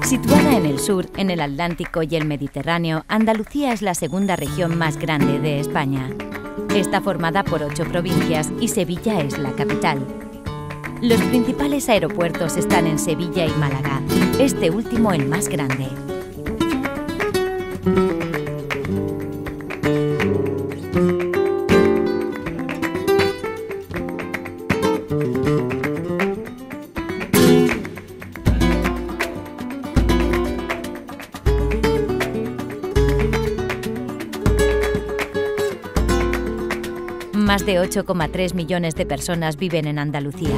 Situada en el sur, en el Atlántico y el Mediterráneo, Andalucía es la segunda región más grande de España. Está formada por 8 provincias y Sevilla es la capital. Los principales aeropuertos están en Sevilla y Málaga, este último el más grande. Más de 8,3 millones de personas viven en Andalucía.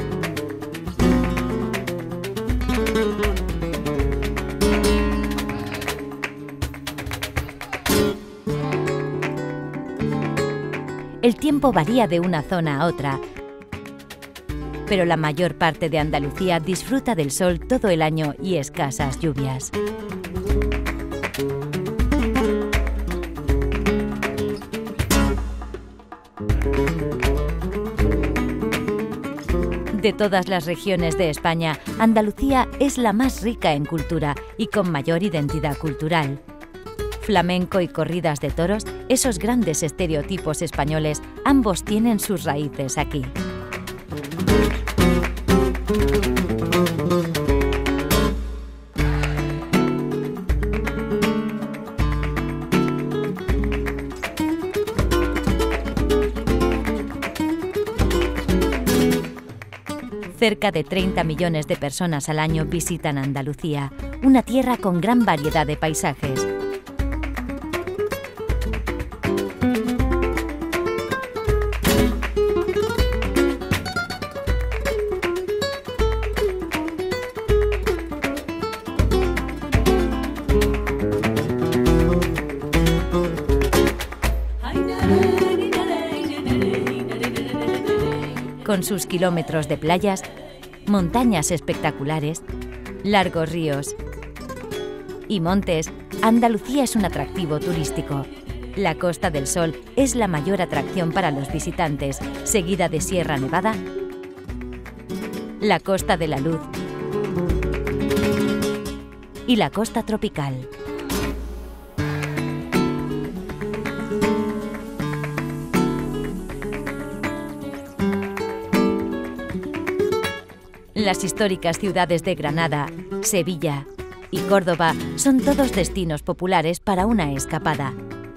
El tiempo varía de una zona a otra, pero la mayor parte de Andalucía disfruta del sol todo el año y escasas lluvias. De todas las regiones de España, Andalucía es la más rica en cultura y con mayor identidad cultural. Flamenco y corridas de toros, esos grandes estereotipos españoles, ambos tienen sus raíces aquí. Cerca de 30 millones de personas al año visitan Andalucía, una tierra con gran variedad de paisajes. Con sus kilómetros de playas, montañas espectaculares, largos ríos y montes, Andalucía es un atractivo turístico. La Costa del Sol es la mayor atracción para los visitantes, seguida de Sierra Nevada, la Costa de la Luz y la Costa Tropical. Las históricas ciudades de Granada, Sevilla y Córdoba son todos destinos populares para una escapada.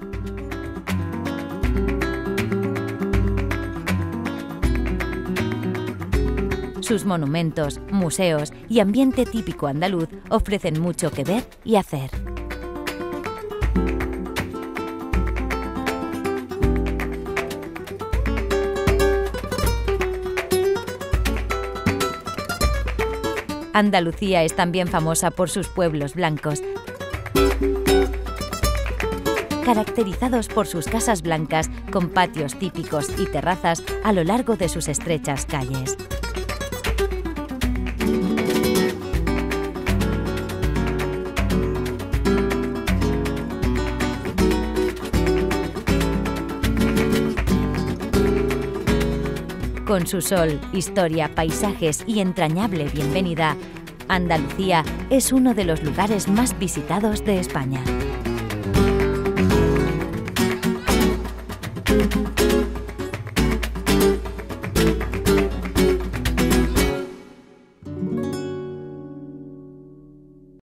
Sus monumentos, museos y ambiente típico andaluz ofrecen mucho que ver y hacer. Andalucía es también famosa por sus pueblos blancos, caracterizados por sus casas blancas con patios típicos y terrazas a lo largo de sus estrechas calles. Con su sol, historia, paisajes y entrañable bienvenida, Andalucía es uno de los lugares más visitados de España.